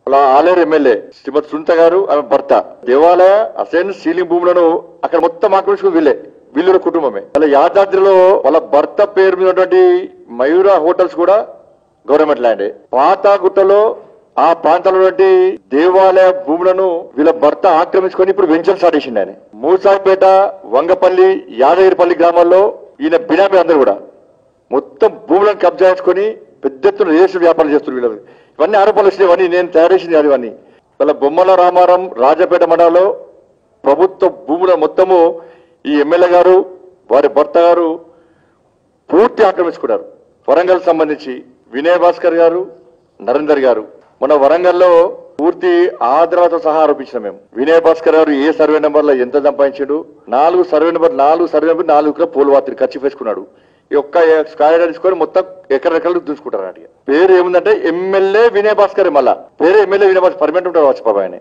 Aleru MLA శ్రీమతి సునీత గారు ఆమె భర్త దేవాలయ అసైన్ సీలింగ్ భూములను అక్కడ మొత్తం ఆక్రమించుకుని వీళ్ళ కుటుంబమే. అలా యాదాద్రిలో వాళ్ళ భర్త పేరు మీద ఉన్నటువంటి మయూరా హోటల్స్ కూడా గవర్నమెంట్ ల్యాండ్. పాతగుట్టలో ఆ ప్రాంతంలో దేవాలయ భూములను వీళ్ళ భర్త ఆక్రమించుకొని ఇప్పుడు వెంచర్ స్టార్ట్ చేసిండు ఆయన. మూసాపేట, వంగపల్లి, యాదగిరిపల్లి గ్రామాల్లో ఈయన బినామీ అందరూ కూడా మొత్తం భూములను కబ్జా చేసుకొని పెద్ద ఎత్తున రియల్ వ్యాపారం చేస్తున్నారు. వీళ్ళు ఇవన్నీ ఆరోపణలు వచ్చినాయి. ఇవన్నీ నేను తయారు చేసింది కాదు. ఇవన్నీ వాళ్ళ బొమ్మల రామారం రాజపేట మండలంలో ప్రభుత్వ భూముల మొత్తము ఈ ఎమ్మెల్యే గారు వారి భర్త గారు పూర్తి ఆక్రమించుకున్నారు. వరంగల్ సంబంధించి వినయ్ భాస్కర్ గారు, నరేందర్ గారు మన వరంగల్లో పూర్తి ఆధారాలతో సహా ఆరోపించిన మేము. వినయ్ భాస్కర్ గారు ఏ సర్వే నెంబర్లో ఎంత సంపాదించాడు, 4 సర్వే నెంబర్ 4 పోల్ వార్తలు ఖర్చు వేసుకున్నాడు. ఈ ఒక్క స్క్వేర్ తీసుకొని మొత్తం ఎకరెకలు చూసుకుంటారు అన్నట్టు. పేరు ఏముందంటే ఎమ్మెల్యే వినయ్ భాస్కర్. మళ్ళా పేరు ఎమ్మెల్యే వినయ్ భాస్కర్ పర్మనెంట్ ఉంటారు వచ్చి బాబా. ఆయన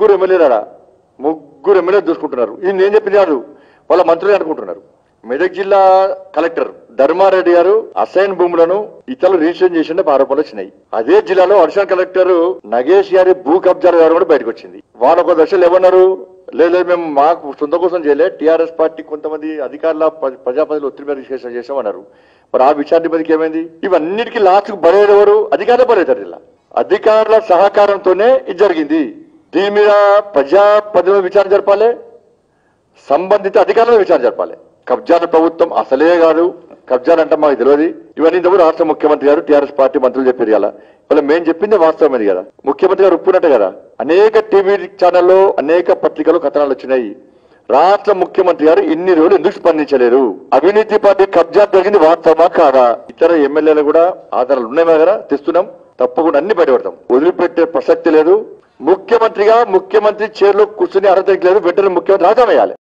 ముగ్గురు ఎమ్మెల్యే చూసుకుంటున్నారు. ఇది నేను చెప్పింది కాదు, వాళ్ళ మంత్రులు అనుకుంటున్నారు. మెదక్ జిల్లా కలెక్టర్ ధర్మారెడ్డి గారు అసైన్ భూములను ఇతరులు రిజిస్ట్రేషన్ చేసిన ఆరోపణలు వచ్చినాయి. అదే జిల్లాలో అడిషనల్ కలెక్టర్ నగేష్ గారి భూ కబ్జాల గారు కూడా బయటకు వచ్చింది. వాళ్ళు ఒక దశలో ఏమన్నారు, లేదు మేము మాకు సొంత కోసం చేయలే, టీఆర్ఎస్ పార్టీ కొంతమంది అధికారుల ప్రజాప్రతినిధులు ఒత్తిడి మీద రిజిస్ట్రేషన్ చేసామన్నారు. మరి ఆ విచారణ మీదకి ఏమైంది? ఇవన్నిటికీ లాస్ట్కు బలైనవారు అధికారులు బలవుతారు. ఇలా అధికారుల సహకారంతోనే ఇది జరిగింది. దీని మీద ప్రజాప్రతినిధులు విచారణ జరపాలి, సంబంధిత అధికారులను విచారణ జరపాలి. కబ్జాల ప్రభుత్వం అసలే కాదు, కబ్జాలంటే మాకు తెలియదు. ఇవన్నీ ఇంతకు రాష్ట్ర ముఖ్యమంత్రి గారు టీఆర్ఎస్ పార్టీ మంత్రులు చెప్పారు కదా. వాళ్ళ మేము చెప్పింది వాస్తవమేది కదా. ముఖ్యమంత్రి గారు ఒప్పుకున్నట్టే కదా. అనేక టీవీ ఛానల్లో అనేక పత్రికలు కథనాలు వచ్చినాయి. రాష్ట్ర ముఖ్యమంత్రి గారు ఇన్ని రోజులు ఎందుకు స్పందించలేరు? అవినీతి పార్టీ కబ్జా జరిగింది వాస్తవమా కాదా? ఇతర ఎమ్మెల్యేలు కూడా ఆధారాలు ఉన్నాయి కదా, తెస్తున్నాం. తప్పకుండా అన్ని బయటపడతాం. వదిలిపెట్టే ప్రసక్తి లేదు. ముఖ్యమంత్రి చైర్లో కూర్చుని అర్హత లేదు. వెంటనే ముఖ్యమంత్రి రాజీనామా చేయాలి.